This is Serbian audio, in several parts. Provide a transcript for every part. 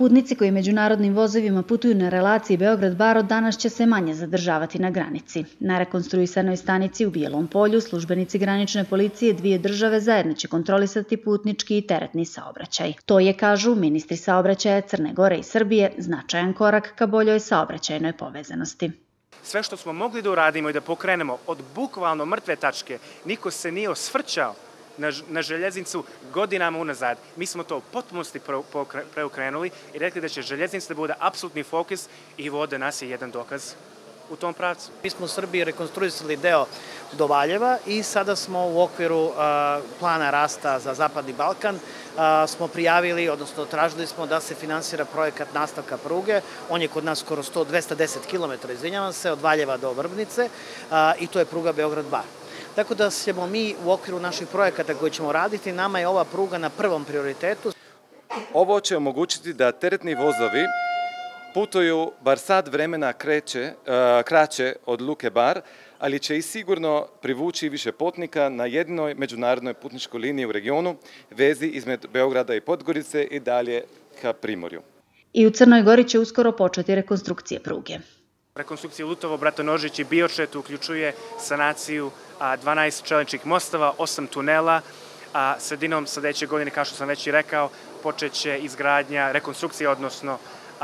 Putnici koji međunarodnim vozovima putuju na relaciji Beograd-Bar od danas će se manje zadržavati na granici. Na rekonstruisanoj stanici u Bijelom Polju službenici granične policije dvije države zajedno će kontrolisati putnički i teretni saobraćaj. To je, kažu ministri saobraćaja Crne Gore i Srbije, značajan korak ka boljoj saobraćajnoj povezanosti. Sve što smo mogli da uradimo i da pokrenemo od bukvalno mrtve tačke, niko se nije osvrćao na željeznicu godinama unazad. Mi smo to u potpunosti preokrenuli i rekli da će željeznica da bude apsolutni fokus i vode nas je jedan dokaz u tom pravcu. Mi smo u Srbiji rekonstruisali deo do Valjeva i sada smo u okviru plana rasta za Zapadni Balkan smo prijavili, odnosno tražili smo da se finansira projekat nastavka pruge. On je kod nas skoro 210 km, izvinjavam se, od Valjeva do Vrbnice i to je pruga Beograd-Bar. Tako da ćemo mi u okviru naših projekata koji ćemo raditi, nama je ova pruga na prvom prioritetu. Ovo će omogućiti da teretni vozovi putuju bar sat vremena kraće od luke Bar, ali će i sigurno privući više putnika na jedinoj međunarodnoj putničkoj liniji u regionu, vezi između Beograda i Podgorice i dalje ka Primorju. I u Crnoj Gori će uskoro početi rekonstrukcije pruge. Rekonstrukcija Lutovo-Bratonožić i Biočet uključuje sanaciju 12 čeličnih mostova, 8 tunela, a sredinom sledeće godine, kao što sam već i rekao, počeće izgradnja, rekonstrukcija, odnosno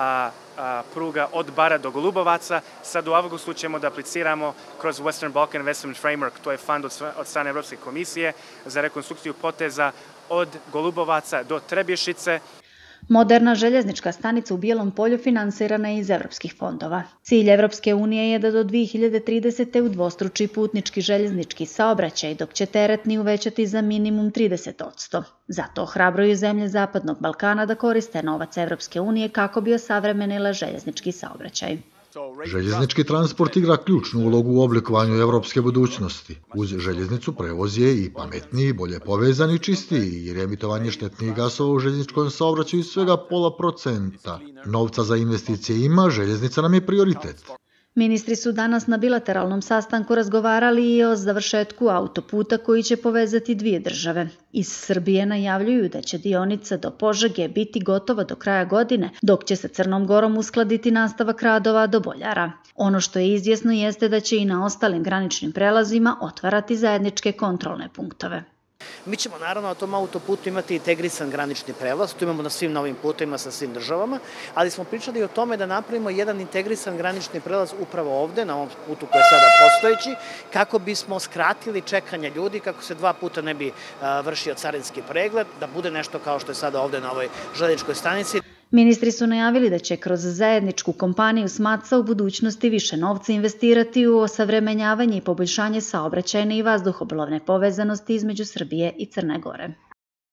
pruga od Bara do Golubovaca. Sad u avgustu ćemo da apliciramo kroz Western Balkan Investment Framework, to je fond od strane Evropske komisije, za rekonstrukciju poteza od Golubovaca do Trebješice. Moderna željeznička stanica u Bijelom Polju finansirana je iz evropskih fondova. Cilj Evropske unije je da do 2030. udvostruči putnički željeznički saobraćaj, dok će teretni uvećati za minimum 30%. Zato ohrabruju zemlje Zapadnog Balkana da koriste novac Evropske unije kako bi osavremenile željeznički saobraćaj. Željeznički transport igra ključnu ulogu u oblikovanju evropske budućnosti. Uz željeznicu prevoz je i pametniji, bolje povezan i čistiji, jer emitovanje štetnih gasova u željezničkom saobraćaju svega 0,5%. Novca za investicije ima, željeznica nam je prioritet. Ministri su danas na bilateralnom sastanku razgovarali i o završetku autoputa koji će povezati dvije države. Iz Srbije najavljuju da će dionica do Požege biti gotova do kraja godine, dok će se Crnom Gorom uskladiti nastavak radova do Boljara. Ono što je izvjesno jeste da će i na ostalim graničnim prelazima otvarati zajedničke kontrolne punktove. Mi ćemo naravno na tom autoputu imati integrisan granični prelaz, to imamo na svim novim putevima sa svim državama, ali smo pričali o tome da napravimo jedan integrisan granični prelaz upravo ovde, na ovom putu koji je sada postojeći, kako bismo skratili čekanje ljudi, kako se 2 puta ne bi vršio carinski pregled, da bude nešto kao što je sada ovde na ovoj željezničkoj stanici. Ministri su najavili da će kroz zajedničku kompaniju SMATSA u budućnosti više novca investirati u osavremenjavanje i poboljšanje saobraćajne i vazduhoplovne povezanosti između Srbije i Crne Gore.